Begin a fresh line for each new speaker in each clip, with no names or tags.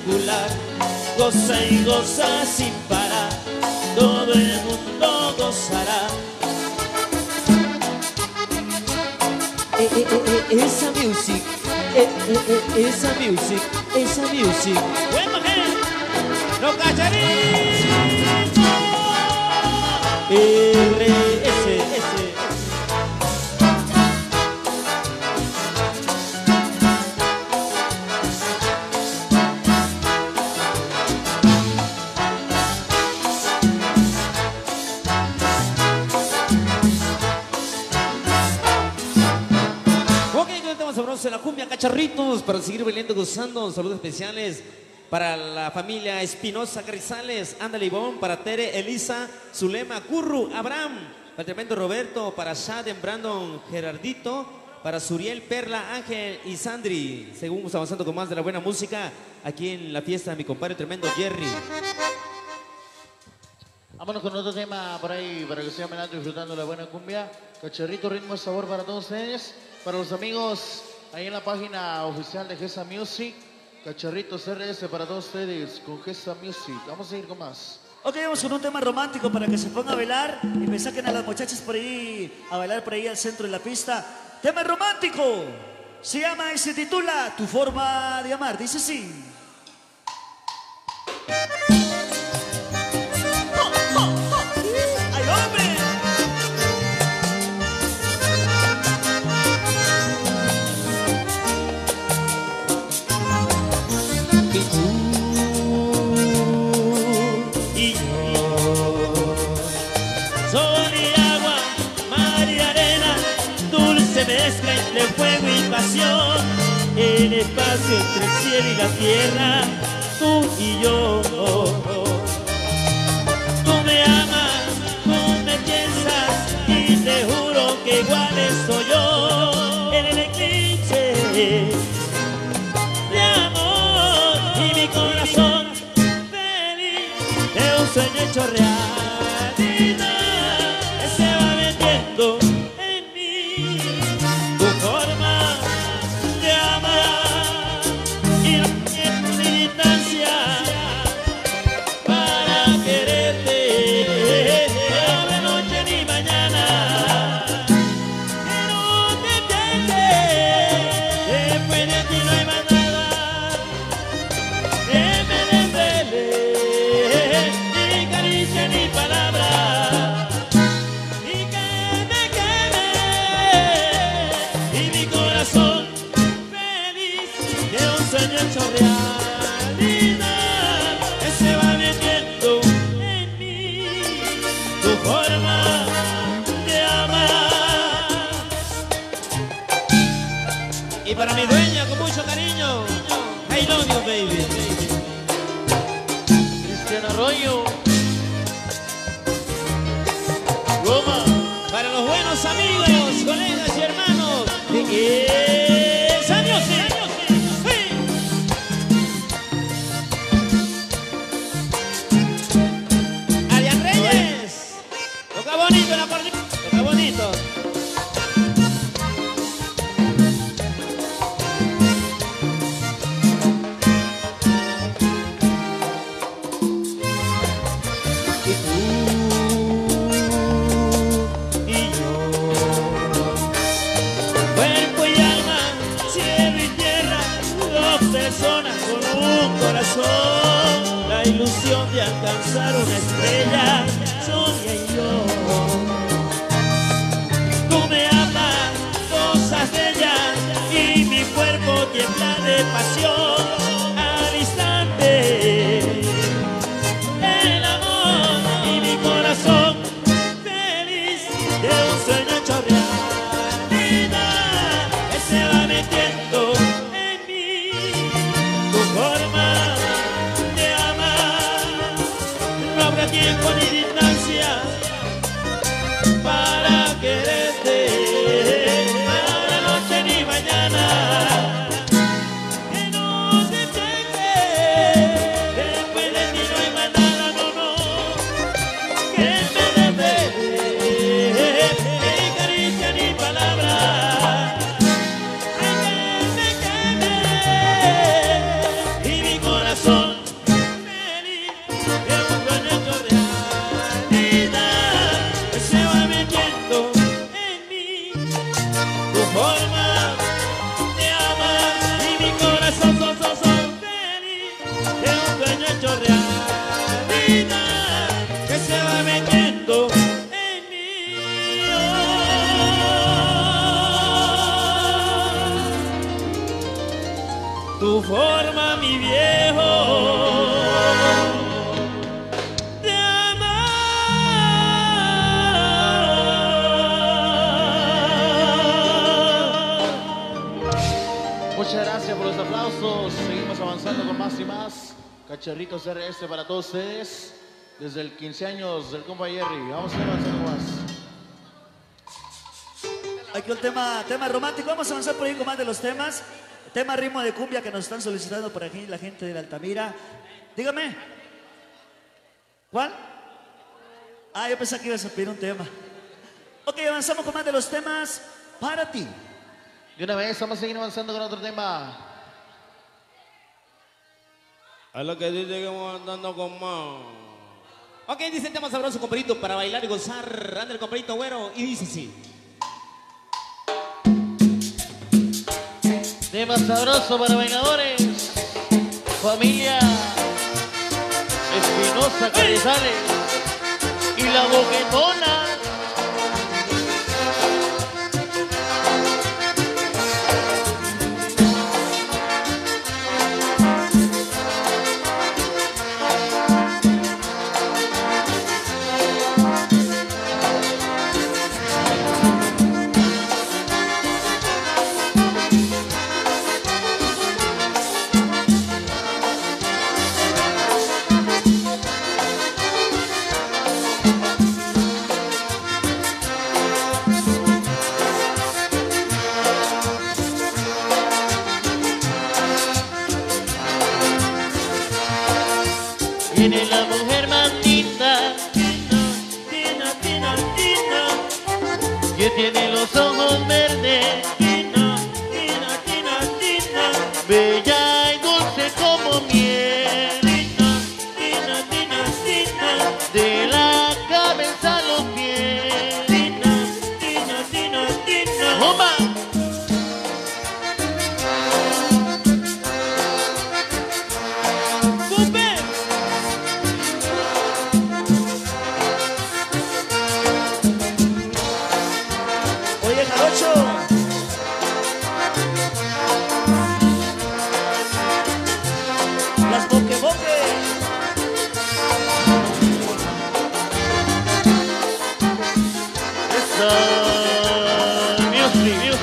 particular. Goza y goza sin parar, todo el mundo gozará. Esa music, esa music, esa music. Bueno, los cacharitos. RSS. Sabroso, la cumbia Cacharritos, para seguir bailando, gozando. Saludos especiales para la familia Espinosa Carrizales, Ándale Ivonne, para Tere, Elisa, Zulema, Curru, Abraham, para el tremendo Roberto, para Shaden, Brandon, Gerardito, para Suriel, Perla, Ángel y Sandri. Seguimos avanzando con más de la buena música aquí en la fiesta de mi compadre tremendo Jerry.
Vámonos con otro tema por ahí para que sigan bailando y disfrutando de la buena cumbia. Cacharrito, ritmo y sabor para todos ustedes. Para los amigos ahí en la página oficial de Gesa Music, Cacharritos RS para todos ustedes con Gesa Music. Vamos a ir con más.
Ok, vamos con un tema romántico para que se pongan a bailar y me saquen a las muchachas por ahí a bailar por ahí al centro de la pista. Tema romántico. Se llama y se titula Tu forma de amar. Dice así. ¡Ay, hombre!
Mezcla entre fuego y pasión, el espacio entre el cielo y la tierra, tú y yo. Tú me amas, tú me piensas y te juro que igual soy yo. En el eclipse de amor y mi corazón feliz de un sueño hecho realidad, se va metiendo hecho realidad, se va metiendo en mí tu forma de amar. Y para mi dueña con mucho cariño, I love you baby.
Cristian Arroyo,
Roma. Para los buenos amigos, colegas y hermanos de Esa Music. Bonito la partida, está bonito. Y tú y yo, cuerpo y alma, cielo y tierra, dos personas con un corazón, la ilusión de alcanzar una estrella, Sonia y yo. Y mi cuerpo tiembla de pasión al instante. El amor y mi corazón feliz de un sueño hecho realidad, se va metiendo en mí tu forma de amar. No habrá tiempo ni distancia para quererte. Que no te pegue, después de ti no hay más nada, no, no, que me desvele, ni caricia ni palabra, que me queme y mi corazón
Cachorritos RS para todos ustedes. Desde el 15 años del compa Jerry. Vamos a avanzar más.
Aquí el tema romántico. Vamos a avanzar por ahí con más de los temas. Tema ritmo de cumbia que nos están solicitando por aquí la gente de la Altamira. Dígame. ¿Cuál? Ah, yo pensé que ibas a pedir un tema. Ok, avanzamos con más de los temas para ti.
De una vez vamos a seguir avanzando con otro tema.
A lo que dice que vamos andando con más. Ok, dice el tema sabroso, compadrito, para bailar y gozar. Anda el compadrito güero y dice sí.
Tema sabroso para vengadores. Familia Espinosa Carrizales y la Boquetona. Tiene la mujer más linda, tina, que tiene los ojos verdes, tina, bella y dulce como miel, tina, de la cabeza a los pies, tina, ¡Bomba!
Oye, Jarocho. Las boque.
Music.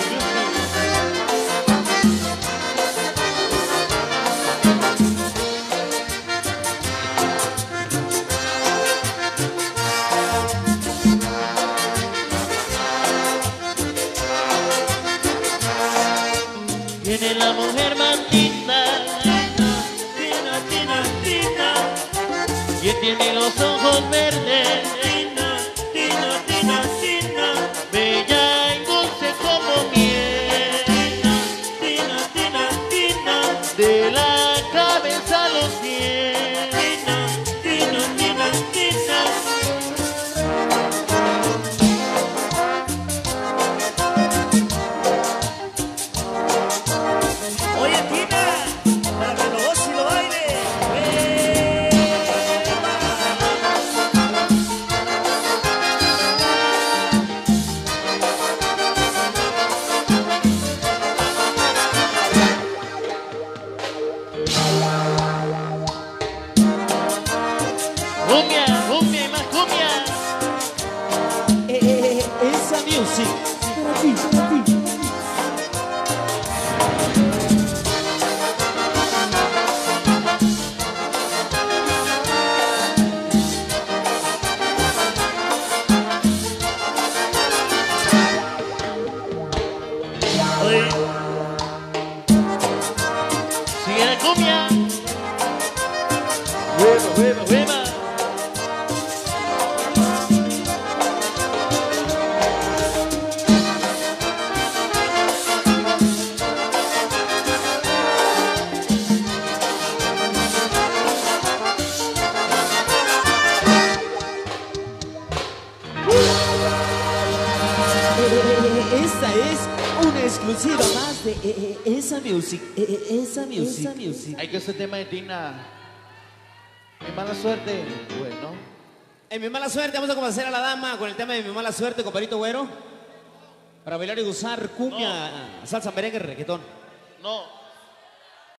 Tiene la mujer más linda, tina, que tiene los ojos verdes, tina, bella y dulce como miel, tina, de la cabeza a los pies, tina.
Oye, Tina, para que lo goce y lo baile.
Cumbia y más cumbia.
Esa music. Para ti.
Oye,
Sigue la cumbia. Hueva.
Esta es una exclusiva más de esa music. Esa music.
Hay que hacer tema de Tina. Mi mala suerte. Bueno.
En mi mala suerte vamos a complacer a la dama con el tema de mi mala suerte, compadrito güero. Para bailar y gozar cumbia, salsa, merengue, reggaetón.
No.